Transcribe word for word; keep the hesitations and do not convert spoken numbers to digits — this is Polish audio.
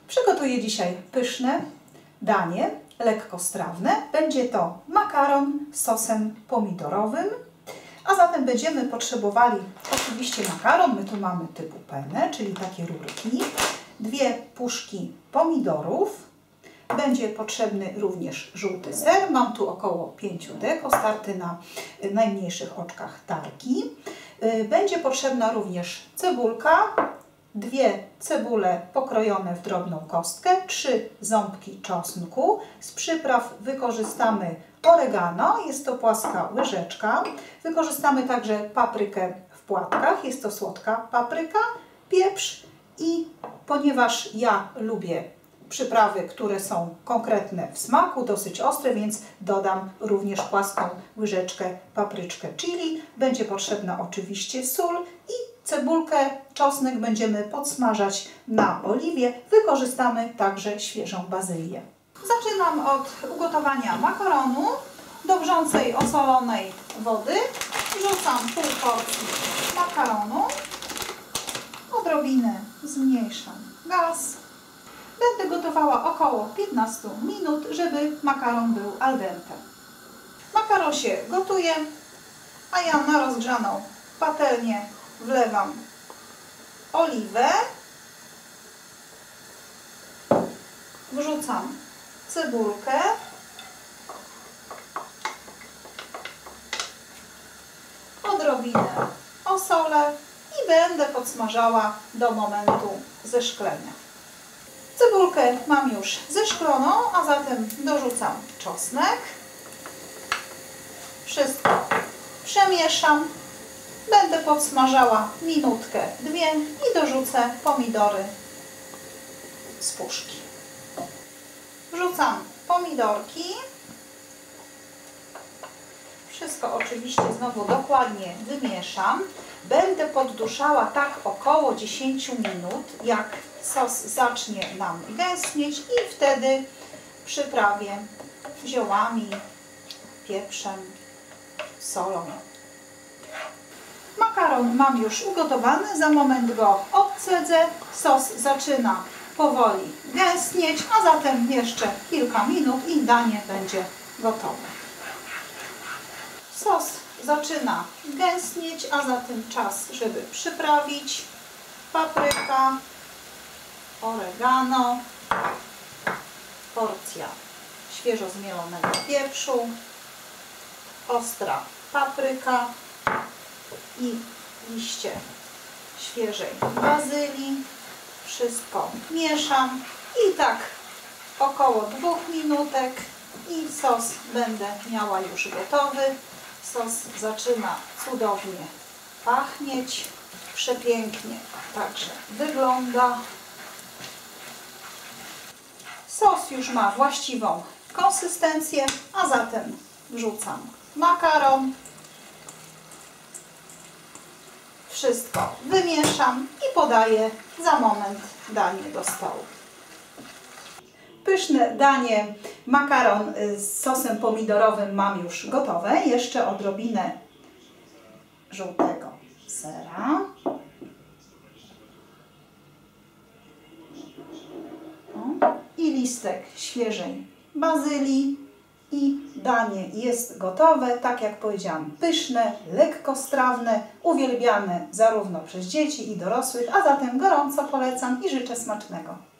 Przygotuję dzisiaj pyszne danie, lekkostrawne. Będzie to makaron z sosem pomidorowym. A zatem będziemy potrzebowali oczywiście makaron, my tu mamy typu penne, czyli takie rurki, dwie puszki pomidorów. Będzie potrzebny również żółty ser, mam tu około pięć deko, starty na najmniejszych oczkach tarki. Będzie potrzebna również cebulka, dwie cebule pokrojone w drobną kostkę, trzy ząbki czosnku. Z przypraw wykorzystamy oregano, jest to płaska łyżeczka. Wykorzystamy także paprykę w płatkach, jest to słodka papryka, pieprz i ponieważ ja lubię przyprawy, które są konkretne w smaku, dosyć ostre, więc dodam również płaską łyżeczkę papryczkę chili. Będzie potrzebna oczywiście sól i cebulkę, czosnek będziemy podsmażać na oliwie. Wykorzystamy także świeżą bazylię. Zaczynam od ugotowania makaronu. Do wrzącej, osolonej wody wrzucam pół porcji makaronu. Odrobinę zmniejszam gaz. Będę gotowała około piętnaście minut, żeby makaron był al dente. Makaron się gotuje, a ja na rozgrzaną patelnię wlewam oliwę. Wrzucam cebulkę. Odrobinę osolę i będę podsmażała do momentu zeszklenia. Cebulkę mam już zeszkloną, a zatem dorzucam czosnek. Wszystko przemieszam. Będę podsmażała minutkę, dwie i dorzucę pomidory z puszki. Wrzucam pomidorki. Wszystko oczywiście znowu dokładnie wymieszam. Będę podduszała tak około dziesięć minut, jak sos zacznie nam gęstnieć i wtedy przyprawię ziołami, pieprzem, solą. Makaron mam już ugotowany, za moment go odcedzę. Sos zaczyna powoli gęstnieć, a zatem jeszcze kilka minut i danie będzie gotowe. Sos zaczyna gęstnieć, a zatem czas, żeby przyprawić papryka, oregano, porcja świeżo zmielonego pieprzu, ostra papryka i liście świeżej bazylii. Wszystko mieszam i tak około dwóch minutek i sos będę miała już gotowy. Sos zaczyna cudownie pachnieć, przepięknie także wygląda. Sos już ma właściwą konsystencję, a zatem wrzucam makaron. Wszystko wymieszam i podaję za moment danie do stołu. Pyszne danie makaron z sosem pomidorowym mam już gotowe. Jeszcze odrobinę żółtego sera. O, i listek świeżej bazylii. I danie jest gotowe, tak jak powiedziałam, pyszne, lekkostrawne, uwielbiane zarówno przez dzieci i dorosłych, a zatem gorąco polecam i życzę smacznego.